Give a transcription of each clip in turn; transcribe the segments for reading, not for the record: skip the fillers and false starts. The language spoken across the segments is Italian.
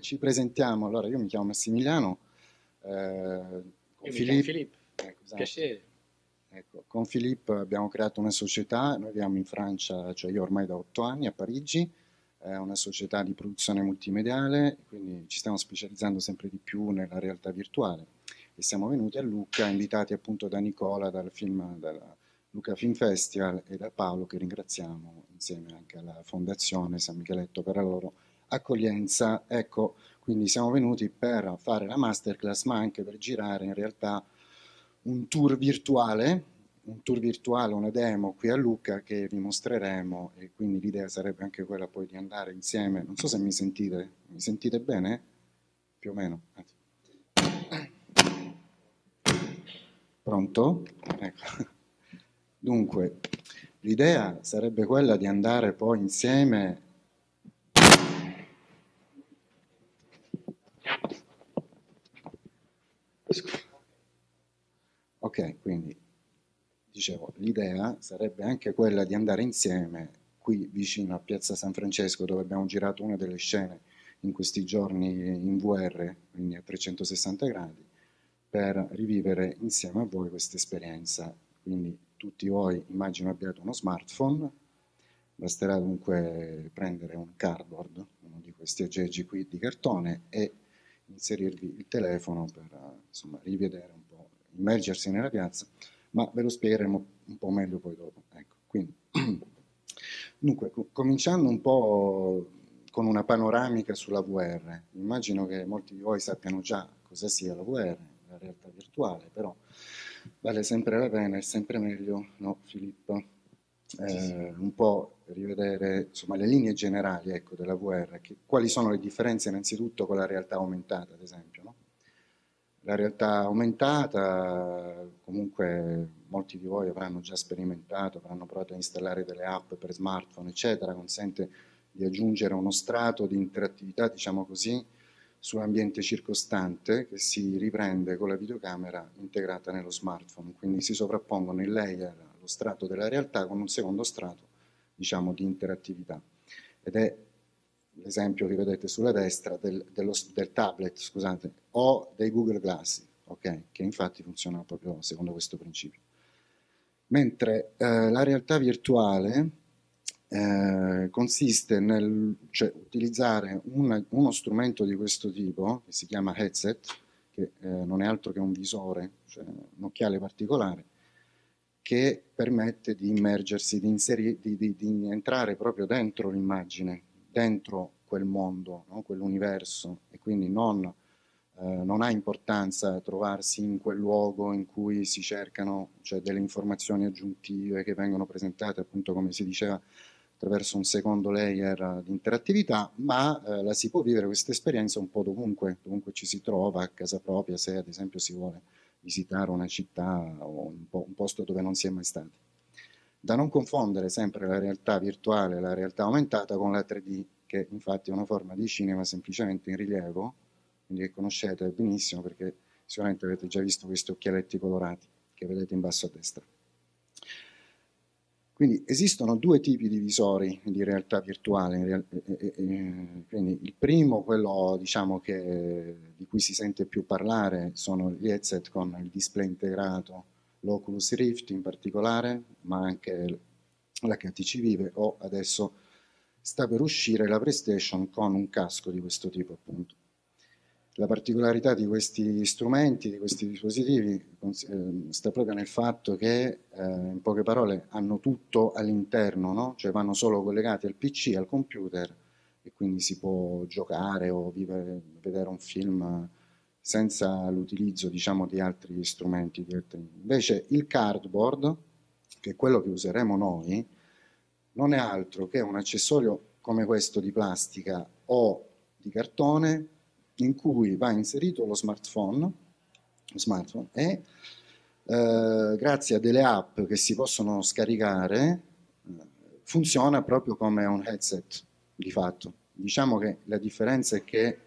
ci presentiamo. Allora, io mi chiamo Massimiliano, con Io mi chiamo Filippo. Filippo, Ecco, esatto. piacere. Ecco, con Filippo abbiamo creato una società, noi viviamo in Francia, cioè io ormai da 8 anni a Parigi, è una società di produzione multimediale, quindi ci stiamo specializzando sempre di più nella realtà virtuale e siamo venuti a Lucca, invitati appunto da Nicola, dal film, dalla Lucca Film Festival e da Paolo che ringraziamo insieme anche alla Fondazione San Micheletto per la loro accoglienza. Ecco, quindi siamo venuti per fare la masterclass, ma anche per girare in realtà un tour virtuale, una demo qui a Lucca che vi mostreremo e quindi l'idea sarebbe anche quella poi di andare insieme. Non so se mi sentite bene? Più o meno. Pronto? Ecco. Dunque, l'idea sarebbe quella di andare poi insieme. Ok, quindi dicevo, l'idea sarebbe anche quella di andare insieme qui vicino a Piazza San Francesco, dove abbiamo girato una delle scene in questi giorni in VR, quindi a 360 gradi, per rivivere insieme a voi questa esperienza. Quindi tutti voi immagino abbiate uno smartphone, basterà dunque prendere un cardboard, uno di questi aggeggi qui di cartone, e inserirvi il telefono per insomma, rivedere un po', immergersi nella piazza, ma ve lo spiegheremo un po' meglio poi dopo. Ecco, quindi, dunque, cominciando un po' con una panoramica sulla VR, immagino che molti di voi sappiano già cosa sia la VR, la realtà virtuale, però vale sempre la pena, è sempre meglio, no, Filippo? Un po' rivedere insomma, le linee generali ecco, della VR, quali sono le differenze innanzitutto con la realtà aumentata, ad esempio. No? La realtà aumentata, comunque molti di voi avranno già sperimentato, avranno provato a installare delle app per smartphone, eccetera, consente di aggiungere uno strato di interattività, diciamo così, sull'ambiente circostante che si riprende con la videocamera integrata nello smartphone, quindi si sovrappongono il layer, lo strato della realtà con un secondo strato, diciamo, di interattività. Ed è l'esempio che vedete sulla destra del tablet, scusate, o dei Google Glass, okay, che infatti funzionano proprio secondo questo principio. Mentre la realtà virtuale consiste nel cioè, utilizzare uno strumento di questo tipo, che si chiama headset, che non è altro che un visore, cioè un occhiale particolare, che permette di immergersi, di entrare proprio dentro l'immagine, dentro quel mondo, no? Quell'universo, e quindi non ha importanza trovarsi in quel luogo in cui si cercano cioè, delle informazioni aggiuntive che vengono presentate, appunto come si diceva, attraverso un secondo layer di interattività, ma la si può vivere questa esperienza un po' dovunque ci si trova, a casa propria, se ad esempio si vuole visitare una città o un posto dove non si è mai stati. Da non confondere sempre la realtà virtuale e la realtà aumentata con la 3D, che infatti è una forma di cinema semplicemente in rilievo, quindi che conoscete benissimo perché sicuramente avete già visto questi occhialetti colorati che vedete in basso a destra. Quindi esistono due tipi di visori di realtà virtuale, quindi il primo, quello diciamo di cui si sente più parlare, sono gli headset con il display integrato, l'Oculus Rift in particolare, ma anche l'HTC Vive o adesso sta per uscire la PlayStation con un casco di questo tipo appunto. La particolarità di questi strumenti, di questi dispositivi, sta proprio nel fatto che, in poche parole, hanno tutto all'interno, no? Cioè vanno solo collegati al PC, al computer, e quindi si può giocare o vedere un film senza l'utilizzo, diciamo, di altri strumenti. Invece il cardboard, che è quello che useremo noi, non è altro che un accessorio come questo di plastica o di cartone in cui va inserito lo smartphone e grazie a delle app che si possono scaricare funziona proprio come un headset di fatto. Diciamo che la differenza è che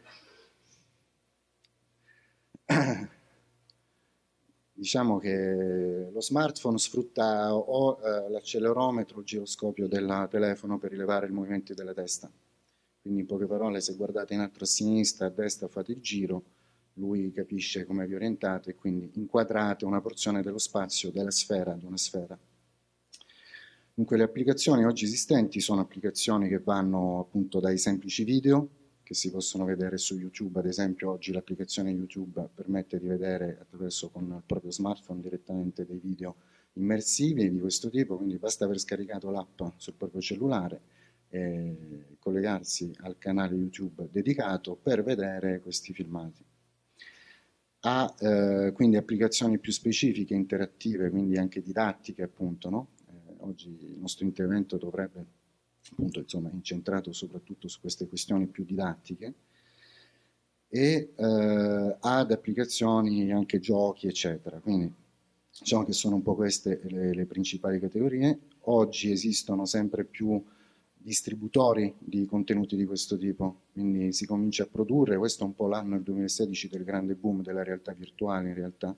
diciamo che lo smartphone sfrutta o l'accelerometro o il giroscopio del telefono per rilevare i movimenti della testa, Quindi in poche parole, se guardate in alto a sinistra, a destra, fate il giro, lui capisce come vi orientate e quindi inquadrate una porzione dello spazio della sfera di una sfera. Dunque le applicazioni oggi esistenti sono applicazioni che vanno appunto dai semplici video che si possono vedere su YouTube, ad esempio oggi l'applicazione YouTube permette di vedere attraverso con il proprio smartphone direttamente dei video immersivi di questo tipo, quindi basta aver scaricato l'app sul proprio cellulare e collegarsi al canale YouTube dedicato per vedere questi filmati. Ha quindi applicazioni più specifiche, interattive, quindi anche didattiche appunto, no? Oggi il nostro intervento dovrebbe appunto insomma incentrato soprattutto su queste questioni più didattiche e ad applicazioni anche giochi eccetera, quindi diciamo che sono un po' queste le principali categorie. Oggi esistono sempre più distributori di contenuti di questo tipo, quindi si comincia a produrre, questo è un po' l'anno, il 2016, del grande boom della realtà virtuale in realtà,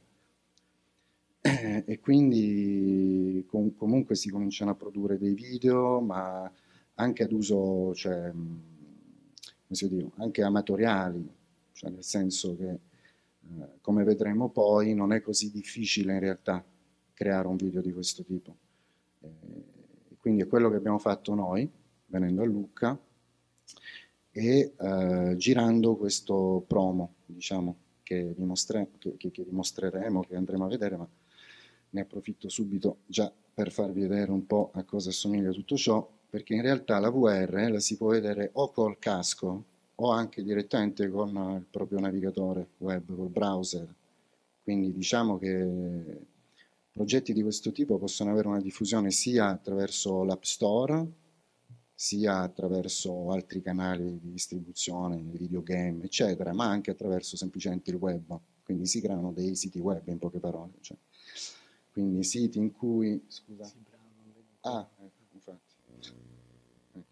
e quindi comunque si cominciano a produrre dei video, ma anche ad uso, cioè, come si dice, anche amatoriali, cioè nel senso che, come vedremo poi, non è così difficile in realtà creare un video di questo tipo. Quindi è quello che abbiamo fatto noi, venendo a Lucca, e girando questo promo, diciamo, che dimostreremo, che andremo a vedere, ma ne approfitto subito già per farvi vedere un po' a cosa assomiglia tutto ciò, perché in realtà la VR la si può vedere o col casco o anche direttamente con il proprio navigatore web, col browser. Quindi diciamo che progetti di questo tipo possono avere una diffusione sia attraverso l'App Store, sia attraverso altri canali di distribuzione, videogame, eccetera, ma anche attraverso semplicemente il web. Quindi si creano dei siti web, in poche parole. Cioè. Quindi siti in cui... Scusa. Ah, ecco, infatti. Ecco.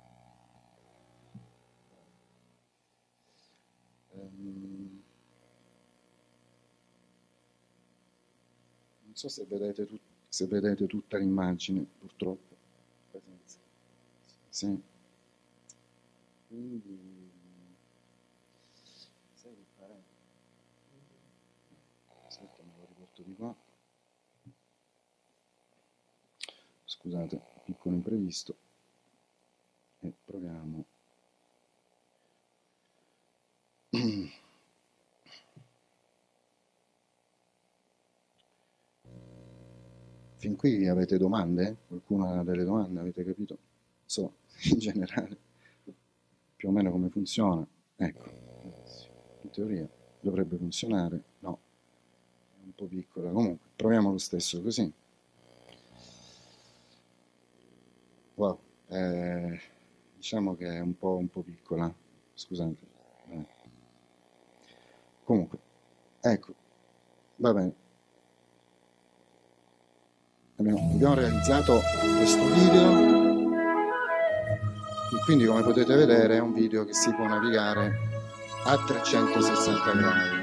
Non so se vedete tutta l'immagine, purtroppo. Sì. Quindi... Sai che fare? Aspetta, me lo riporto di qua. Scusate, piccolo imprevisto. E proviamo. Fin qui avete domande? Qualcuno ha delle domande? Avete capito? So, in generale, più o meno come funziona. Ecco, in teoria dovrebbe funzionare. No, è un po' piccola. Comunque, proviamo lo stesso così. Wow, diciamo che è un po' piccola. Scusate. Comunque, ecco, va bene. Abbiamo realizzato questo video e quindi come potete vedere è un video che si può navigare a 360 gradi.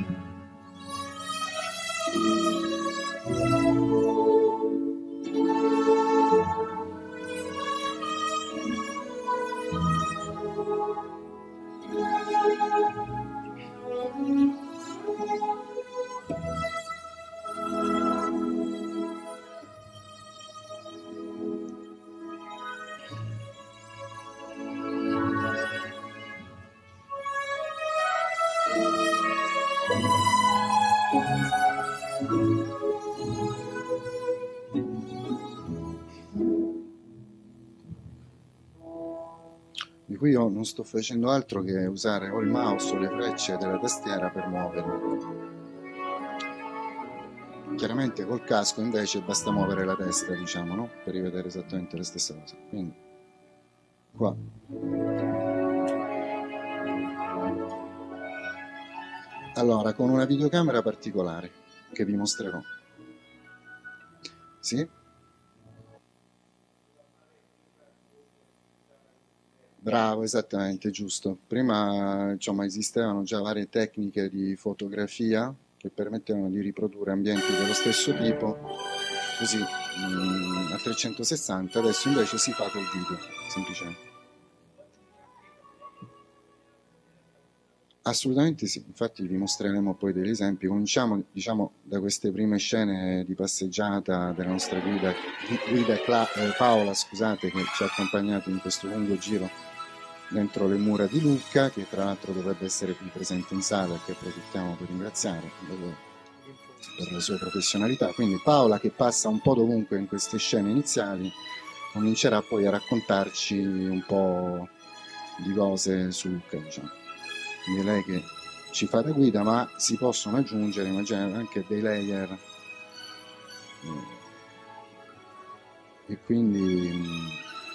Di cui io non sto facendo altro che usare o il mouse o le frecce della tastiera per muovermi. Chiaramente col casco invece basta muovere la testa, diciamo, no? Per rivedere esattamente la stessa cosa. Quindi, qua. Allora, con una videocamera particolare, che vi mostrerò. Sì? Bravo, esattamente, giusto. Prima, insomma, esistevano già varie tecniche di fotografia che permettevano di riprodurre ambienti dello stesso tipo, così a 360, adesso invece si fa col video, semplicemente. Assolutamente sì, infatti vi mostreremo poi degli esempi. Cominciamo, diciamo, da queste prime scene di passeggiata della nostra Paola, scusate, che ci ha accompagnato in questo lungo giro dentro le mura di Lucca, che tra l'altro dovrebbe essere qui presente in sala, che approfittiamo per ringraziare per le sue professionalità. Quindi Paola, che passa un po' dovunque in queste scene iniziali, comincerà poi a raccontarci un po' di cose su Lucca, diciamo. Quindi lei che ci fa da guida, ma si possono aggiungere, immaginate, anche dei layer. E quindi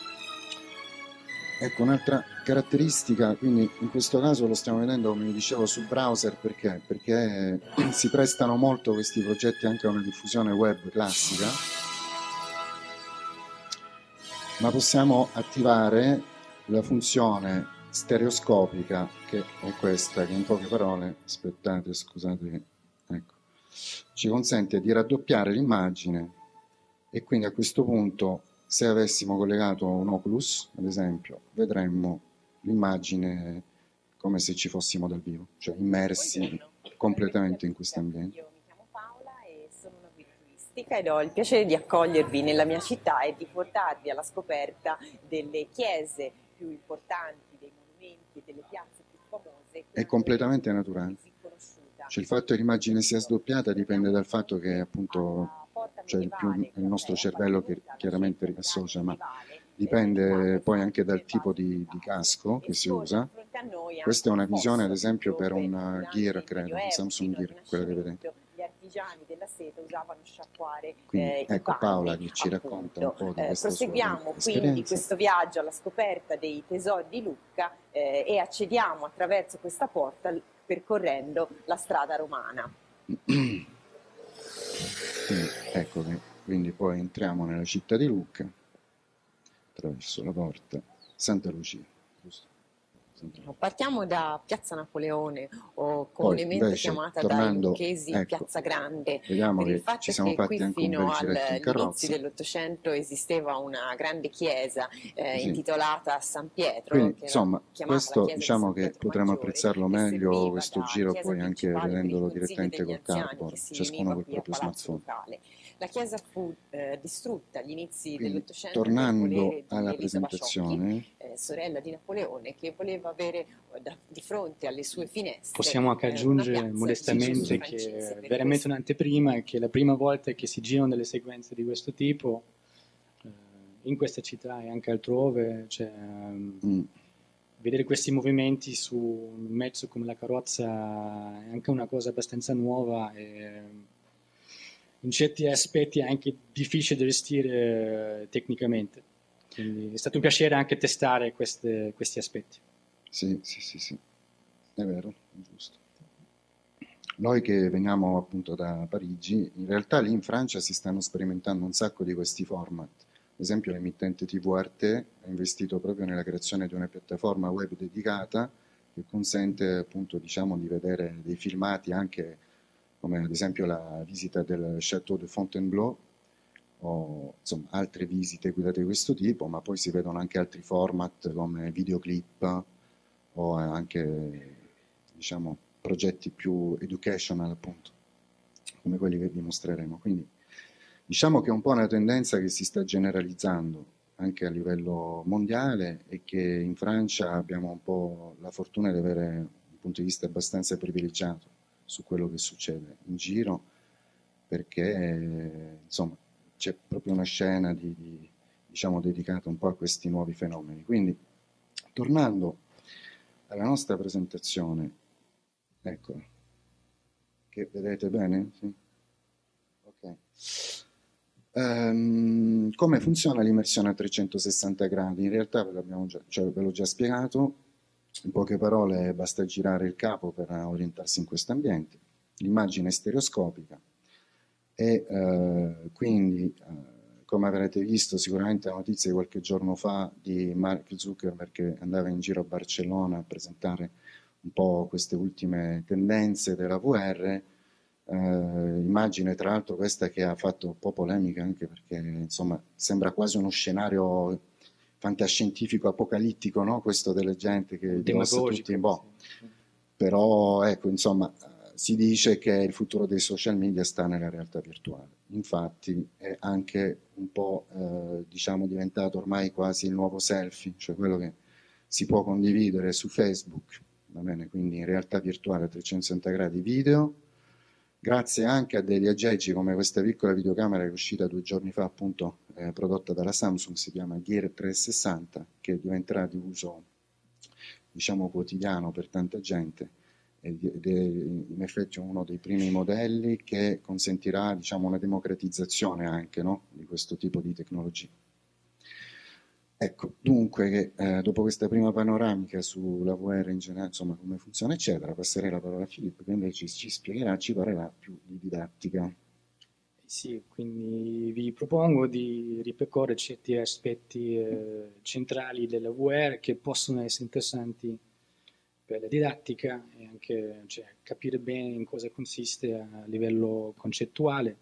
ecco un'altra caratteristica, quindi in questo caso lo stiamo vedendo, come vi dicevo, sul browser, perché si prestano molto questi progetti anche a una diffusione web classica, ma possiamo attivare la funzione stereoscopica, che è questa, che in poche parole, aspettate, scusate, ecco, ci consente di raddoppiare l'immagine, e quindi a questo punto, se avessimo collegato un Oculus, ad esempio, vedremmo l'immagine come se ci fossimo dal vivo, cioè immersi completamente in questo ambiente. Io mi chiamo Paola e sono una guida turistica ed ho il piacere di accogliervi nella mia città e di portarvi alla scoperta delle chiese più importanti, dei monumenti e delle piazze più famose. È completamente naturale. Cioè, il fatto che l'immagine sia sdoppiata dipende dal fatto che appunto c'è il nostro cervello che chiaramente riassocia, ma dipende poi anche dal tipo di casco che si usa. Questa è una visione ad esempio per un Gear, credo, un Samsung Gear, quella che vedete. Gli artigiani della seta usavano sciacquare Quindi ecco i Paola panni, che ci racconta un po' di questa sua proseguiamo esperienza. Quindi questo viaggio alla scoperta dei tesori di Lucca e accediamo attraverso questa porta percorrendo la strada romana. Quindi, ecco che quindi poi entriamo nella città di Lucca attraverso la porta Santa Lucia, giusto? Partiamo da Piazza Napoleone, o Poi comunemente invece, chiamata dai tornando, lucchesi ecco, Piazza Grande, vediamo per il che ci fatto siamo che fatti qui anche un bel fino giretto in agli inizi carrozza. dell'Ottocento esisteva una grande chiesa Sì. intitolata a San Pietro, Quindi, che era insomma, chiamata la questo chiesa di diciamo San che Pietro potremo Maggiore, apprezzarlo che meglio serviva questo da giro chiesa poi anche principale per il vedendolo consiglio direttamente degli col anziani cardboard, che si ciascuno riuniva col qui a proprio Palazzo smartphone. Ducale. La chiesa fu distrutta agli inizi Quindi, dell'Ottocento per tornando volere di alla Elisa Bacciocchi, presentazione, sorella di Napoleone, che voleva avere di fronte alle sue finestre possiamo anche una aggiungere piazza modestamente che è veramente un'anteprima e che la prima volta che si girano delle sequenze di questo tipo in questa città e anche altrove, cioè, vedere questi movimenti su un mezzo come la carrozza è anche una cosa abbastanza nuova e in certi aspetti è anche difficile da gestire tecnicamente. Quindi è stato un piacere anche testare questi aspetti. sì, è vero, è giusto. Noi che veniamo appunto da Parigi, in realtà lì in Francia si stanno sperimentando un sacco di questi format. Ad esempio l'emittente TV Arte ha investito proprio nella creazione di una piattaforma web dedicata che consente appunto diciamo di vedere dei filmati anche come ad esempio la visita del Château de Fontainebleau o insomma altre visite guidate di questo tipo, ma poi si vedono anche altri format come videoclip o anche diciamo progetti più educational appunto come quelli che vi mostreremo. Quindi diciamo che è un po' una tendenza che si sta generalizzando anche a livello mondiale e che in Francia abbiamo un po' la fortuna di avere un punto di vista abbastanza privilegiato su quello che succede in giro perché insomma c'è proprio una scena diciamo dedicata un po' a questi nuovi fenomeni. Quindi tornando alla nostra presentazione, ecco, che vedete bene? Sì? Ok. Come funziona l'immersione a 360 gradi? In realtà ve l'ho già spiegato, in poche parole basta girare il capo per orientarsi in questo ambiente. L'immagine è stereoscopica e quindi, come avrete visto sicuramente la notizia di qualche giorno fa di Mark Zuckerberg che andava in giro a Barcellona a presentare un po' queste ultime tendenze della VR, immagine tra l'altro questa che ha fatto un po' polemica anche perché insomma sembra quasi uno scenario fantascientifico apocalittico, no? Questo delle gente che indossa tutti in boh. però ecco, insomma, si dice che il futuro dei social media sta nella realtà virtuale. Infatti è anche un po' diciamo diventato ormai quasi il nuovo selfie, cioè quello che si può condividere su Facebook, va bene? Quindi in realtà virtuale a 360 gradi video, grazie anche a degli aggeggi come questa piccola videocamera che è uscita 2 giorni fa, appunto prodotta dalla Samsung, si chiama Gear 360, che diventerà di uso diciamo quotidiano per tanta gente ed è in effetti uno dei primi modelli che consentirà diciamo una democratizzazione anche, no? Di questo tipo di tecnologie. Ecco, dunque, dopo questa prima panoramica sulla VR in generale, insomma, come funziona, eccetera, passerei la parola a Filippo, che invece ci spiegherà, ci parlerà più di didattica. Sì, quindi vi propongo di ripercorrere certi aspetti centrali della VR che possono essere interessanti per la didattica e anche capire bene in cosa consiste a livello concettuale.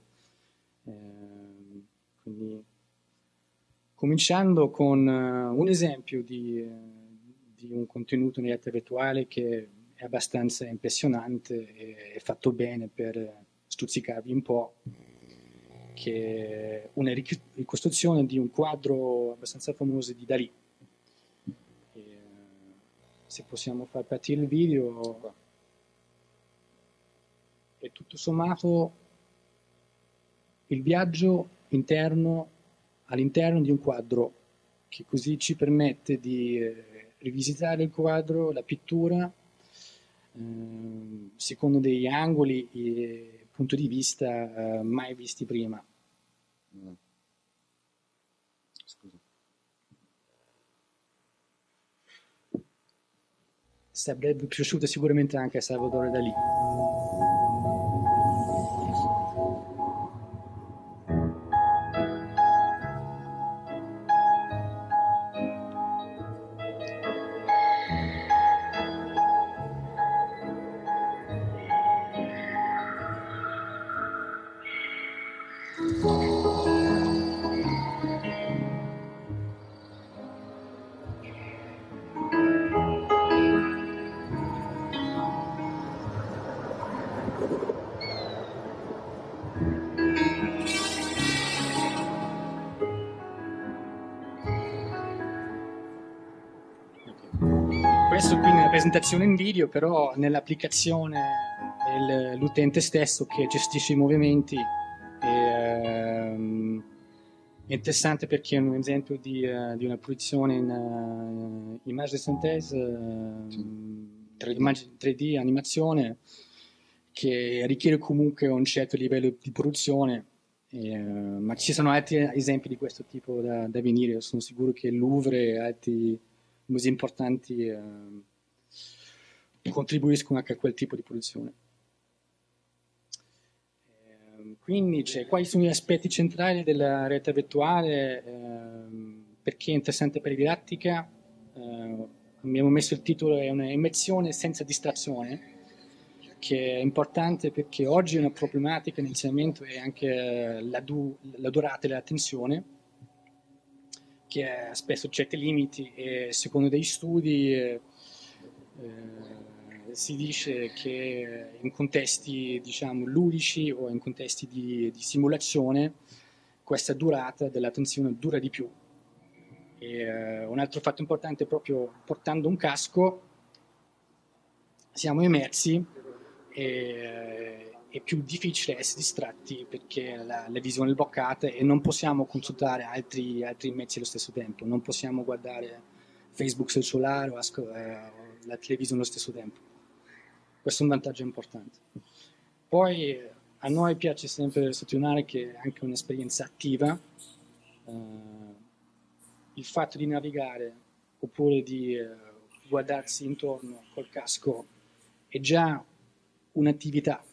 Quindi, cominciando con un esempio di un contenuto in realtà virtuale che è abbastanza impressionante e è fatto bene per stuzzicarvi un po', che è una ricostruzione di un quadro abbastanza famoso di Dalì. Se possiamo far partire il video, è tutto sommato il viaggio interno all'interno di un quadro che così ci permette di rivisitare il quadro, la pittura, secondo degli angoli e punti di vista mai visti prima. Scusa. Sarebbe piaciuto sicuramente anche a Salvador Dalì. Questo quindi è una presentazione in video, però nell'applicazione è l'utente stesso che gestisce i movimenti. È interessante perché è un esempio di una produzione in image de synthèse, 3D animazione, che richiede comunque un certo livello di produzione. Ma ci sono altri esempi di questo tipo da venire. Sono sicuro che il Louvre e altri musei importanti contribuiscono anche a quel tipo di produzione. Quindi quali sono gli aspetti centrali della realtà virtuale, perché è interessante per la didattica? Abbiamo messo il titolo, è una immersione senza distrazione, che è importante perché oggi una problematica nell'insegnamento è anche la durata dell'attenzione, che ha spesso certi limiti e secondo degli studi si dice che in contesti diciamo ludici o in contesti di simulazione questa durata dell'attenzione dura di più. E, un altro fatto importante è proprio portando un casco siamo immersi e è più difficile essere distratti perché la visione è bloccata e non possiamo consultare altri mezzi allo stesso tempo, non possiamo guardare Facebook sul cellulare o la televisione allo stesso tempo. Questo è un vantaggio importante. Poi a noi piace sempre sottolineare che è anche un'esperienza attiva, il fatto di navigare oppure di guardarsi intorno col casco è già un'attività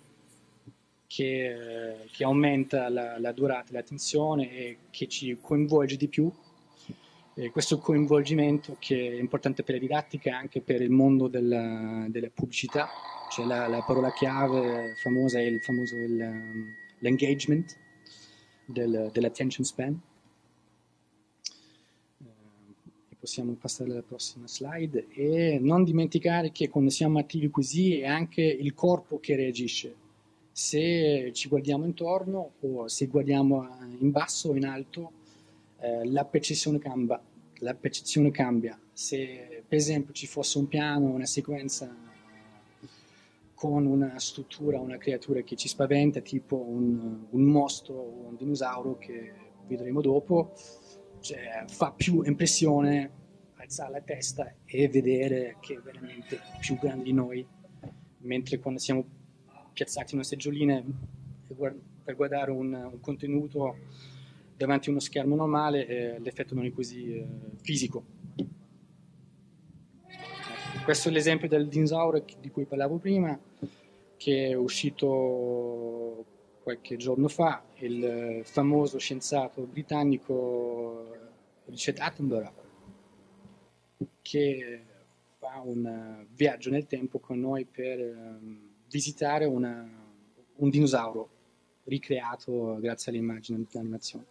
che aumenta la durata dell'attenzione e che ci coinvolge di più. E questo coinvolgimento che è importante per la didattica e anche per il mondo della pubblicità, cioè la parola chiave famosa è l'engagement dell'attention span. possiamo passare alla prossima slide, e non dimenticare che quando siamo attivi così è anche il corpo che reagisce. Se ci guardiamo intorno o se guardiamo in basso o in alto, la percezione cambia. Se per esempio ci fosse un piano, una sequenza con una struttura, una creatura che ci spaventa, tipo un mostro o un dinosauro che vedremo dopo, cioè, fa più impressione alzare la testa e vedere che è veramente più grande di noi, mentre quando siamo piazzati in una seggioline per guardare un contenuto davanti a uno schermo normale, l'effetto non è così fisico. Questo è l'esempio del dinosauro di cui parlavo prima, che è uscito qualche giorno fa, il famoso scienziato britannico Richard Attenborough, che fa un viaggio nel tempo con noi per visitare un dinosauro ricreato grazie all'immagine dell'animazione.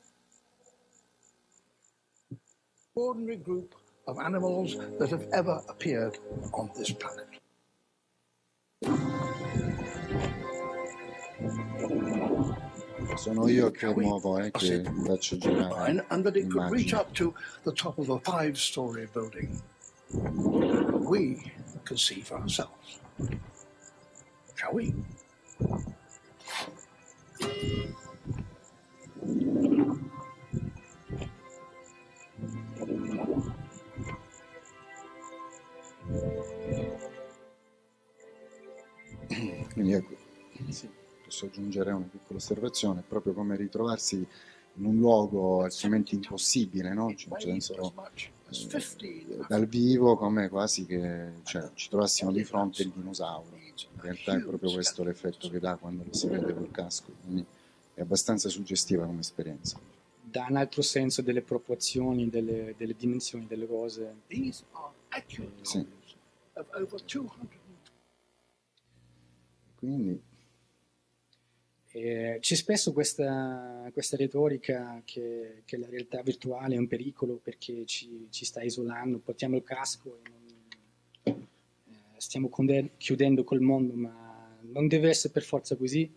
Ordinary group of animals that have ever appeared on this planet. Sono io che muovo, che faccio girare and that it could reach l'immagine. up to the top of a 5-story building. We can see for ourselves. Shall we? Quindi ecco, sì, posso aggiungere una piccola osservazione, proprio come ritrovarsi in un luogo altrimenti impossibile, no? Dal vivo, come quasi che ci trovassimo di fronte al dinosauro. In realtà è proprio questo l'effetto che dà quando lo si vede col casco, quindi è abbastanza suggestiva come esperienza. Dà un altro senso delle proporzioni, delle dimensioni delle cose. Sì. Quindi c'è spesso questa retorica che la realtà virtuale è un pericolo perché ci sta isolando, portiamo il casco e stiamo chiudendo col mondo, ma non deve essere per forza così.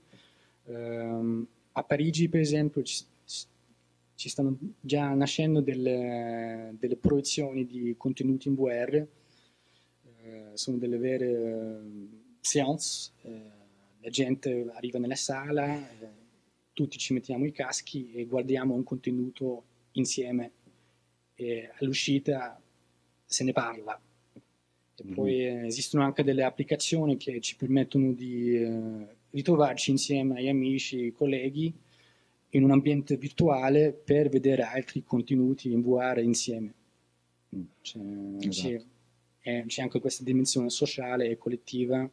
A Parigi, per esempio, ci stanno già nascendo delle proiezioni di contenuti in VR, sono delle vere séance, la gente arriva nella sala, tutti ci mettiamo i caschi e guardiamo un contenuto insieme e all'uscita se ne parla. E poi esistono anche delle applicazioni che ci permettono di ritrovarci insieme agli amici, colleghi, in un ambiente virtuale per vedere altri contenuti in VR insieme. C'è anche questa dimensione sociale e collettiva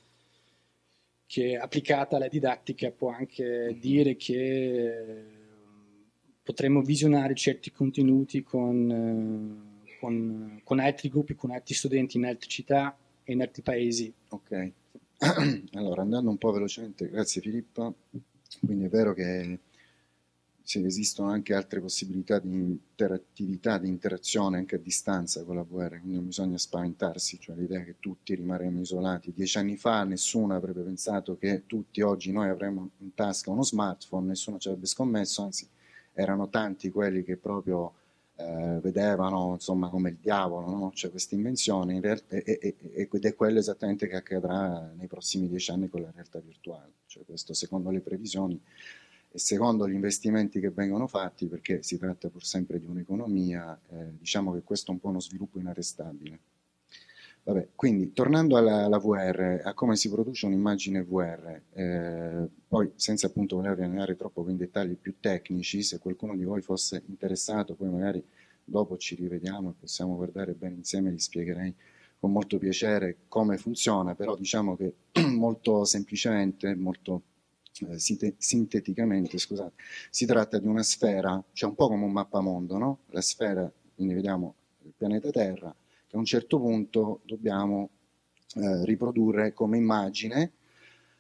che, applicata alla didattica, può anche dire che potremmo visionare certi contenuti con altri gruppi, con altri studenti in altre città e in altri paesi. Ok, allora andando un po' velocemente, grazie Filippo, quindi è vero che esistono anche altre possibilità di interattività, di interazione anche a distanza con la VR, quindi non bisogna spaventarsi, cioè l'idea che tutti rimarremo isolati. 10 anni fa nessuno avrebbe pensato che tutti oggi noi avremmo in tasca uno smartphone, nessuno ci avrebbe scommesso, anzi erano tanti quelli che proprio vedevano insomma come il diavolo, no? Cioè questa invenzione ed è quello esattamente che accadrà nei prossimi 10 anni con la realtà virtuale, cioè questo secondo le previsioni e secondo gli investimenti che vengono fatti, perché si tratta pur sempre di un'economia, diciamo che questo è un po' uno sviluppo inarrestabile. Vabbè, quindi tornando alla VR, a come si produce un'immagine VR, poi senza appunto voler andare troppo in dettagli più tecnici, se qualcuno di voi fosse interessato, poi magari dopo ci rivediamo e possiamo guardare bene insieme, vi spiegherei con molto piacere come funziona, però diciamo che molto semplicemente, molto sinteticamente, scusate, si tratta di una sfera, cioè un po' come un mappamondo, no? La sfera, quindi vediamo il pianeta Terra, che a un certo punto dobbiamo riprodurre come immagine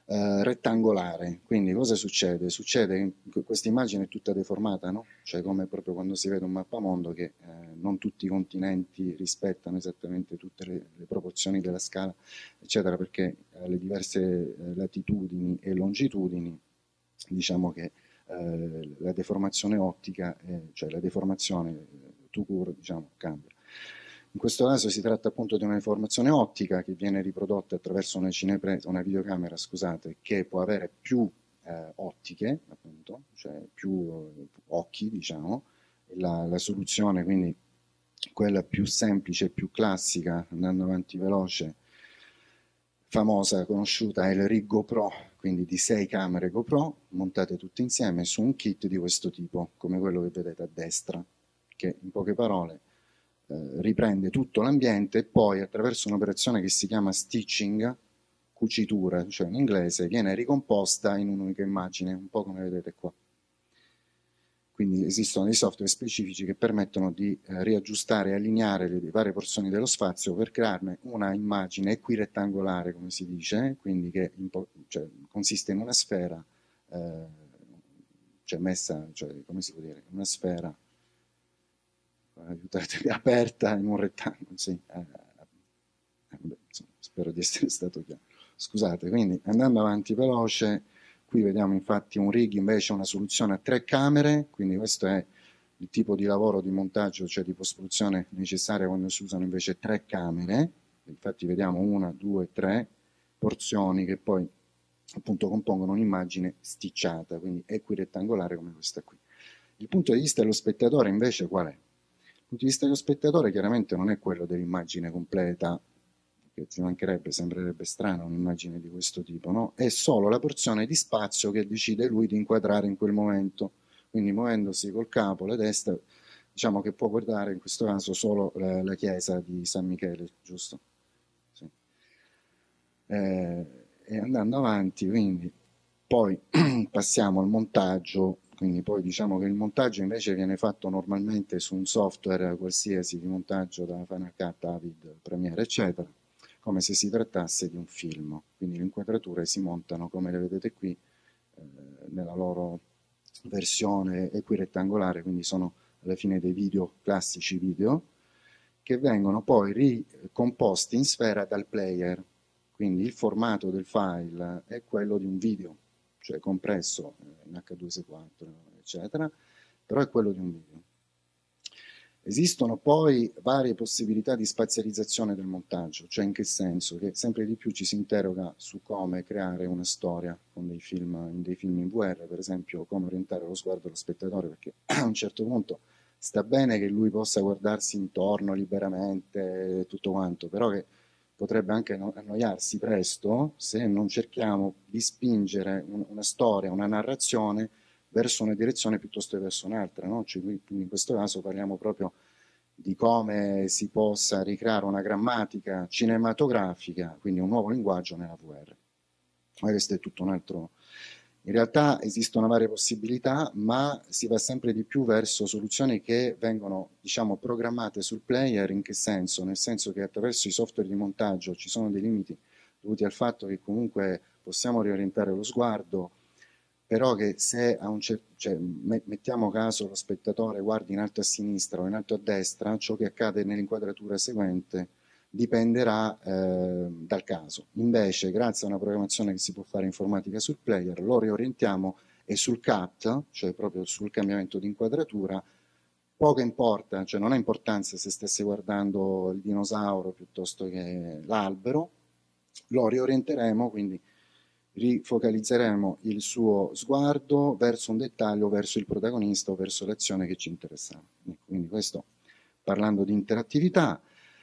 rettangolare. Quindi cosa succede? Succede che questa immagine è tutta deformata, no? Cioè come proprio quando si vede un mappamondo che non tutti i continenti rispettano esattamente tutte le proporzioni della scala, eccetera, perché alle diverse latitudini e longitudini diciamo che la deformazione ottica, cioè la deformazione tout court, diciamo, cambia. In questo caso si tratta appunto di una deformazione ottica che viene riprodotta attraverso una videocamera, scusate, che può avere più ottiche, appunto, cioè più occhi, diciamo, e la soluzione, quindi quella più semplice, più classica, andando avanti veloce, famosa, conosciuta, è il rig GoPro, quindi di 6 camere GoPro montate tutte insieme su un kit di questo tipo, come quello che vedete a destra, che in poche parole riprende tutto l'ambiente e poi attraverso un'operazione che si chiama stitching, cucitura, cioè in inglese, viene ricomposta in un'unica immagine, un po' come vedete qua. Quindi esistono dei software specifici che permettono di riaggiustare e allineare le varie porzioni dello spazio per crearne una immagine equirettangolare, come si dice, quindi che cioè, consiste in una sfera, cioè messa, cioè, come si può dire, una sfera aiutatemi, aperta in un rettangolo, sì. Insomma, spero di essere stato chiaro. Scusate, quindi andando avanti veloce, qui vediamo infatti un rig invece una soluzione a 3 camere, quindi questo è il tipo di lavoro di montaggio, cioè di post-produzione necessaria quando si usano invece 3 camere, infatti vediamo 1, 2, 3 porzioni che poi appunto compongono un'immagine sticciata, quindi equirettangolare come questa qui. Il punto di vista dello spettatore invece qual è? Il punto di vista dello spettatore chiaramente non è quello dell'immagine completa, che ci mancherebbe, sembrerebbe strano un'immagine di questo tipo, no? È solo la porzione di spazio che decide lui di inquadrare in quel momento, quindi muovendosi col capo, la testa, diciamo che può guardare in questo caso solo la chiesa di San Michele, giusto? Sì. E andando avanti, quindi poi passiamo al montaggio, quindi poi diciamo che il montaggio invece viene fatto normalmente su un software qualsiasi di montaggio da Final Cut, Avid, Premiere, eccetera, come se si trattasse di un film, quindi le inquadrature si montano come le vedete qui nella loro versione equirettangolare, quindi sono alla fine dei video, classici video, che vengono poi ricomposti in sfera dal player, quindi il formato del file è quello di un video, cioè compresso in H264, eccetera, però è quello di un video. Esistono poi varie possibilità di spazializzazione del montaggio, cioè in che senso? Che sempre di più ci si interroga su come creare una storia con dei film in VR, per esempio come orientare lo sguardo dello spettatore, perché a un certo punto sta bene che lui possa guardarsi intorno liberamente e tutto quanto, però che potrebbe anche annoiarsi presto se non cerchiamo di spingere una storia, una narrazione verso una direzione piuttosto che verso un'altra, no? Cioè, quindi in questo caso parliamo proprio di come si possa ricreare una grammatica cinematografica, quindi un nuovo linguaggio nella VR. Ma questo è tutto un altro. In realtà esistono varie possibilità, ma si va sempre di più verso soluzioni che vengono, diciamo, programmate sul player. In che senso? Nel senso che attraverso i software di montaggio ci sono dei limiti dovuti al fatto che comunque possiamo riorientare lo sguardo, però che se a un cioè, mettiamo caso lo spettatore guardi in alto a sinistra o in alto a destra, ciò che accade nell'inquadratura seguente dipenderà dal caso. Invece, grazie a una programmazione che si può fare informatica sul player, lo riorientiamo e sul cut, cioè proprio sul cambiamento di inquadratura, poco importa, cioè non ha importanza se stesse guardando il dinosauro piuttosto che l'albero, lo riorienteremo, quindi rifocalizzeremo il suo sguardo verso un dettaglio, verso il protagonista o verso l'azione che ci interessava. Quindi questo parlando di interattività.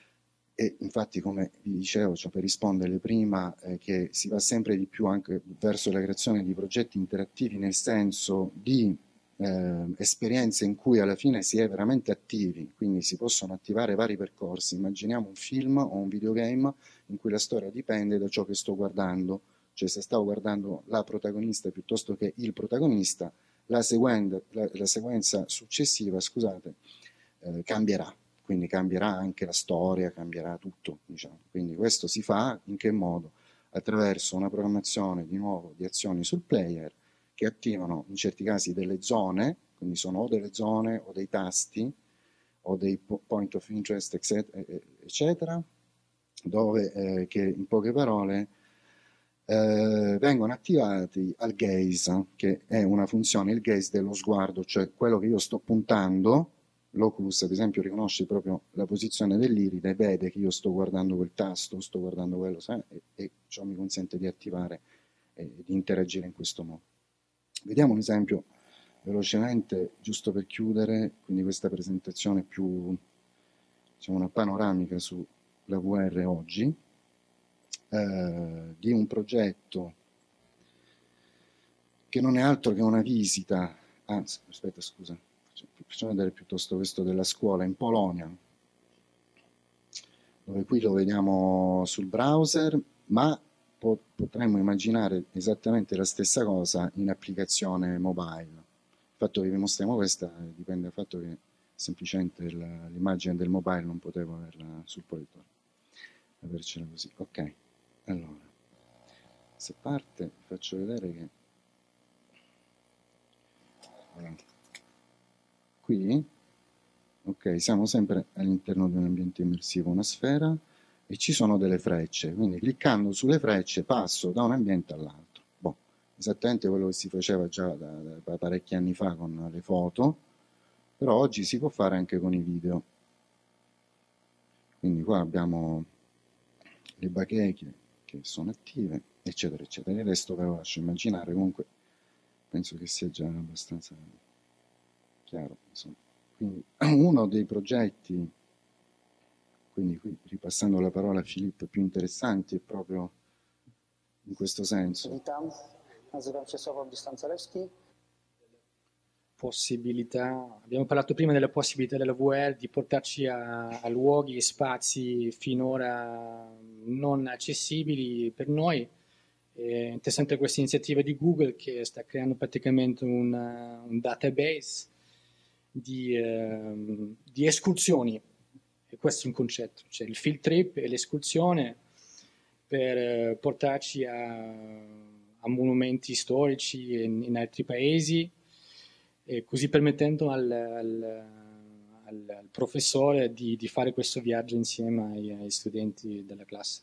E infatti, come vi dicevo, cioè per rispondere prima, che si va sempre di più anche verso la creazione di progetti interattivi, nel senso di esperienze in cui alla fine si è veramente attivi, quindi si possono attivare vari percorsi. Immaginiamo un film o un videogame in cui la storia dipende da ciò che sto guardando, cioè se stavo guardando la protagonista piuttosto che il protagonista, la sequenza successiva, scusate, cambierà. Quindi cambierà anche la storia, cambierà tutto, diciamo. Quindi questo si fa in che modo? attraverso una programmazione di nuovo di azioni sul player che attivano in certi casi delle zone, quindi sono o delle zone o dei tasti o dei point of interest, eccetera, dove che in poche parole vengono attivati al gaze, che è una funzione, il gaze dello sguardo, cioè quello che io sto puntando. L'Oculus ad esempio riconosce proprio la posizione dell'iride, vede che io sto guardando quel tasto, sto guardando quello, e ciò mi consente di attivare e di interagire in questo modo. Vediamo un esempio velocemente, giusto per chiudere, quindi questa presentazione più, diciamo, una panoramica sulla VR oggi, di un progetto che non è altro che una visita, anzi, aspetta, scusa, facciamo vedere piuttosto questo della scuola in Polonia, dove qui lo vediamo sul browser, ma potremmo immaginare esattamente la stessa cosa in applicazione mobile. Il fatto che vi mostriamo questa dipende dal fatto che semplicemente l'immagine del mobile non potevo averla sul proiettore. Avercela così. Ok, allora, se parte faccio vedere che qui, ok, siamo sempre all'interno di un ambiente immersivo, una sfera, e ci sono delle frecce, quindi cliccando sulle frecce passo da un ambiente all'altro. Boh, esattamente quello che si faceva già da parecchi anni fa con le foto, però oggi si può fare anche con i video. Quindi qua abbiamo le bacheche che sono attive, eccetera, eccetera. Il resto ve lo lascio immaginare, comunque penso che sia già abbastanza chiaro, insomma. Quindi uno dei progetti, quindi qui ripassando la parola a Filippo, più interessanti è proprio in questo senso. Witam, nazywam się Sławomir Stancelewski. Possibilità, abbiamo parlato prima della possibilità della VR di portarci a luoghi e spazi finora non accessibili per noi. È interessante questa iniziativa di Google che sta creando praticamente un database di escursioni, e questo è un concetto, cioè il field trip e l'escursione per portarci a monumenti storici in altri paesi, e così permettendo al professore di fare questo viaggio insieme ai studenti della classe.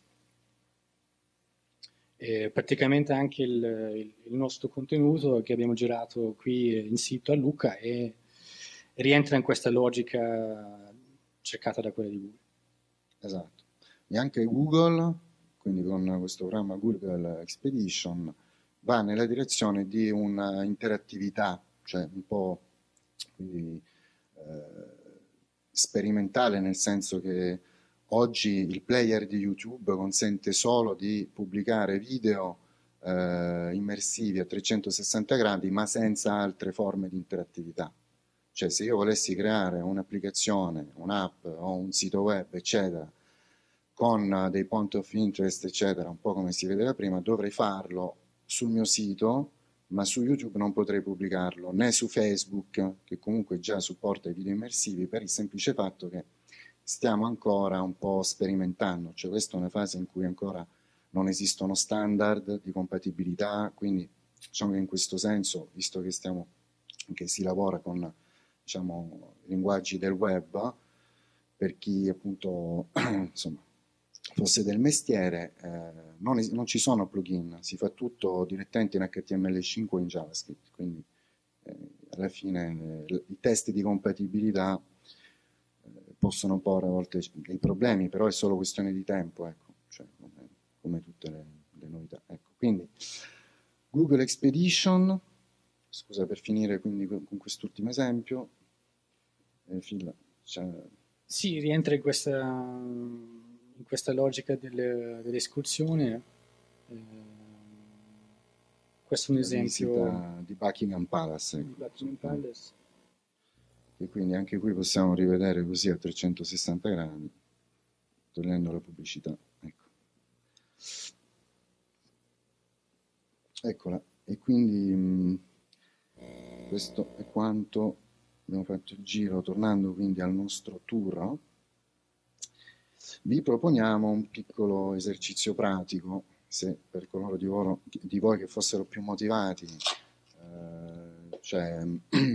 E praticamente anche il nostro contenuto che abbiamo girato qui in sito a Lucca rientra in questa logica cercata da quella di Google. Esatto. E anche Google, quindi con questo programma Google Expedition, va nella direzione di una interattività, cioè un po' quindi, sperimentale, nel senso che oggi il player di YouTube consente solo di pubblicare video immersivi a 360 gradi, ma senza altre forme di interattività. Cioè, se io volessi creare un'applicazione, un'app o un sito web, eccetera, con dei point of interest, eccetera, un po' come si vedeva prima, dovrei farlo sul mio sito, ma su YouTube non potrei pubblicarlo, né su Facebook, che comunque già supporta i video immersivi, per il semplice fatto che stiamo ancora un po' sperimentando, cioè questa è una fase in cui ancora non esistono standard di compatibilità, quindi diciamo che in questo senso, visto che si lavora con, diciamo, linguaggi del web, per chi appunto insomma fosse del mestiere, non ci sono plugin, si fa tutto direttamente in HTML5 o in JavaScript, quindi alla fine i test di compatibilità possono porre a volte dei problemi, però è solo questione di tempo, ecco, cioè, come tutte le novità. Ecco, quindi Google Expedition, scusa per finire quindi con quest'ultimo esempio, Sì, rientra in questa logica dell'escursione. Questo è un esempio di Buckingham Palace. Ecco. Di Buckingham Palace. E quindi anche qui possiamo rivedere così a 360 gradi, togliendo la pubblicità. Ecco. Eccola. E quindi questo è quanto abbiamo fatto il giro. Tornando quindi al nostro tour, vi proponiamo un piccolo esercizio pratico se per coloro di voi che fossero più motivati, cioè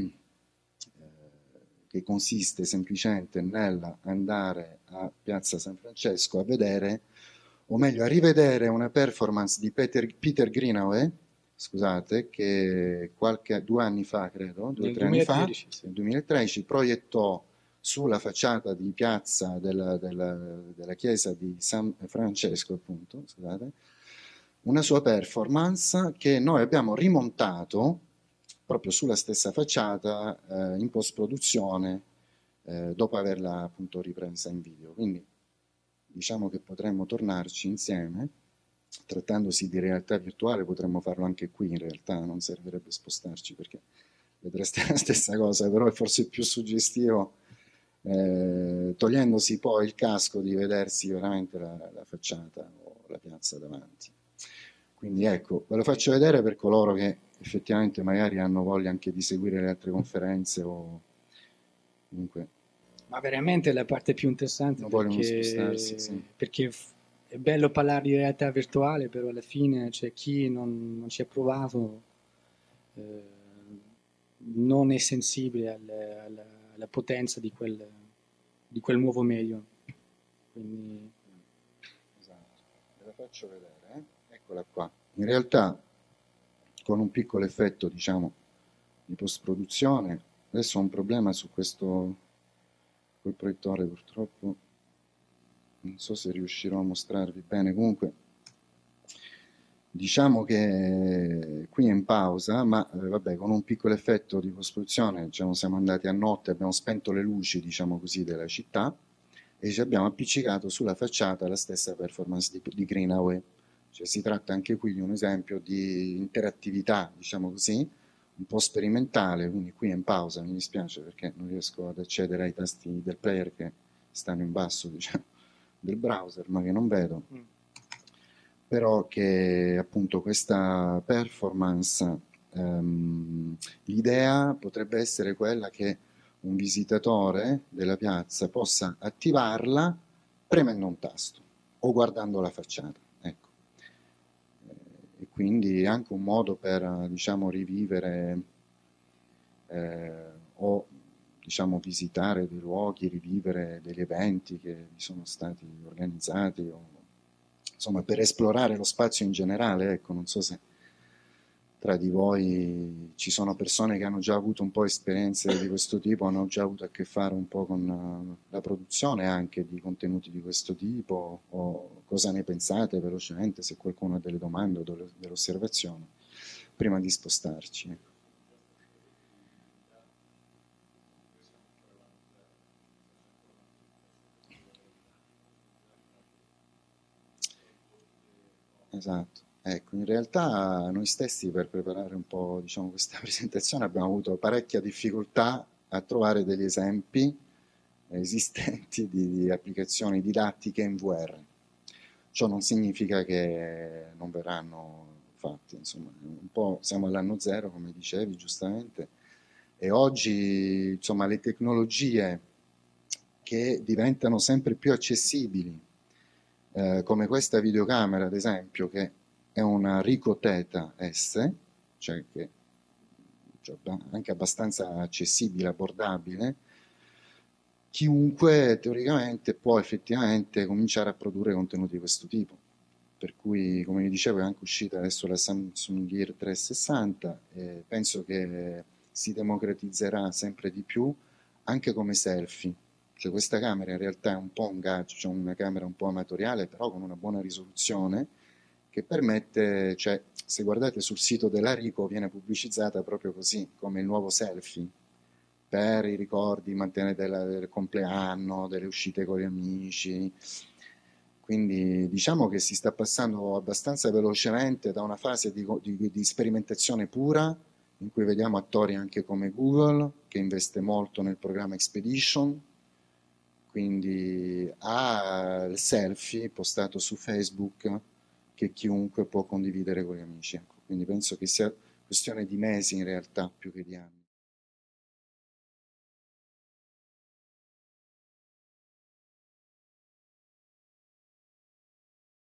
che consiste semplicemente nell'andare a Piazza San Francesco a vedere, o meglio a rivedere, una performance di Peter Greenaway, scusate, che 2 anni fa, credo, 2 o 3 anni fa, nel 2013, proiettò sulla facciata di piazza della chiesa di San Francesco, appunto, scusate, una sua performance che noi abbiamo rimontato proprio sulla stessa facciata in post-produzione dopo averla appunto ripresa in video. Quindi diciamo che potremmo tornarci insieme, trattandosi di realtà virtuale potremmo farlo anche qui in realtà, non servirebbe spostarci perché vedreste la stessa cosa, però è forse più suggestivo togliendosi poi il casco di vedersi veramente la facciata o la piazza davanti. Quindi ecco, ve lo faccio vedere per coloro che effettivamente magari hanno voglia anche di seguire le altre conferenze o comunque... Ma veramente la parte più interessante perché, perché è bello parlare di realtà virtuale, però alla fine c'è chi non ci ha provato, non è sensibile alla potenza di quel nuovo medio. Quindi... Esatto, ve la faccio vedere, eccola qua. In realtà, con un piccolo effetto, diciamo, di post-produzione, adesso ho un problema su questo col proiettore, purtroppo non so se riuscirò a mostrarvi bene. Comunque diciamo che qui è in pausa, ma vabbè, con un piccolo effetto di post-produzione, diciamo, siamo andati a notte, abbiamo spento le luci, diciamo così, della città e ci abbiamo appiccicato sulla facciata la stessa performance di Greenaway. Cioè, si tratta anche qui di un esempio di interattività, diciamo così, un po' sperimentale, quindi qui è in pausa, mi dispiace perché non riesco ad accedere ai tasti del player che stanno in basso, diciamo, del browser, ma che non vedo. Però che appunto questa performance, l'idea potrebbe essere quella che un visitatore della piazza possa attivarla premendo un tasto o guardando la facciata. Ecco. E quindi è anche un modo per, diciamo, rivivere o diciamo visitare dei luoghi, rivivere degli eventi che vi sono stati organizzati o insomma per esplorare lo spazio in generale. Ecco, non so se tra di voi ci sono persone che hanno già avuto un po' esperienze di questo tipo, hanno già avuto a che fare un po' con la produzione anche di contenuti di questo tipo, o cosa ne pensate velocemente, se qualcuno ha delle domande o delle osservazioni, prima di spostarci. Ecco. Esatto. Ecco, in realtà noi stessi per preparare un po', diciamo, questa presentazione abbiamo avuto parecchia difficoltà a trovare degli esempi esistenti di applicazioni didattiche in VR. Ciò non significa che non verranno fatti, insomma, un po' siamo all'anno zero, come dicevi giustamente, e oggi, insomma, le tecnologie che diventano sempre più accessibili, come questa videocamera, ad esempio, che è una Ricoh Theta S, cioè che è anche abbastanza accessibile, abbordabile, chiunque teoricamente può effettivamente cominciare a produrre contenuti di questo tipo. Per cui, come vi dicevo, è anche uscita adesso la Samsung Gear 360 e penso che si democratizzerà sempre di più anche come selfie. Cioè questa camera in realtà è un po' un gadget, cioè una camera un po' amatoriale, però con una buona risoluzione, che permette, cioè se guardate sul sito della Ricoh viene pubblicizzata proprio così, come il nuovo selfie, per i ricordi del compleanno, delle uscite con gli amici. Quindi diciamo che si sta passando abbastanza velocemente da una fase di sperimentazione pura, in cui vediamo attori anche come Google, che investe molto nel programma Expedition, quindi ha il selfie postato su Facebook che chiunque può condividere con gli amici. Ecco, quindi penso che sia questione di mesi in realtà più che di anni.